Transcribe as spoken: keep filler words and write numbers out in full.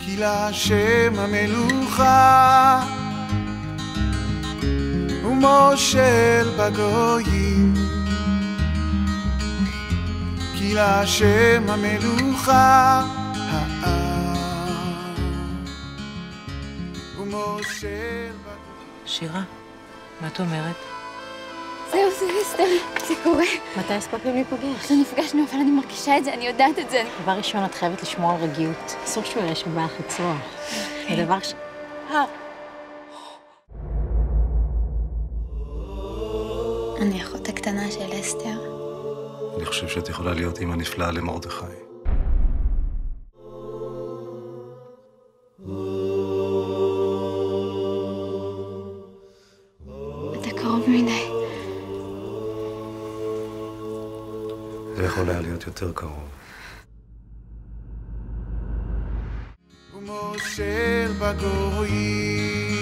כי להשם המלוכה ומושל בגויים, כי להשם המלוכה ומושל בגויים. שירה, מה את אומרת? זהו, זה סתם, זה קורה. מתי הספקנו להיפגש? לא נפגשנו, אבל אני מרגישה את זה, אני יודעת את זה. דבר ראשון, את חייבת לשמור על רגיעות. אסור שהוא יראה שבא לך לצרוח. הדבר ש... אני אחות הקטנה של אסתר. אני חושב שאת יכולה להיות אמא נפלאה למרדכי. אתה קרוב מדי. זה יכול היה להיות יותר קרוב. ומושל בגויים,